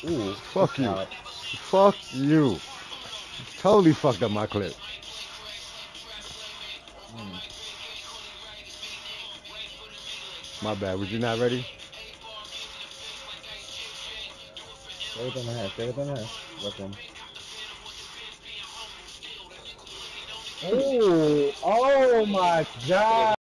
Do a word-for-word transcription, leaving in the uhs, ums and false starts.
Ooh, fuck you. Fuck you. Totally fucked up my clip. Mm. My bad. Was you not ready? Stay within the hash. Stay within the hash. Look him. Oh, oh my God.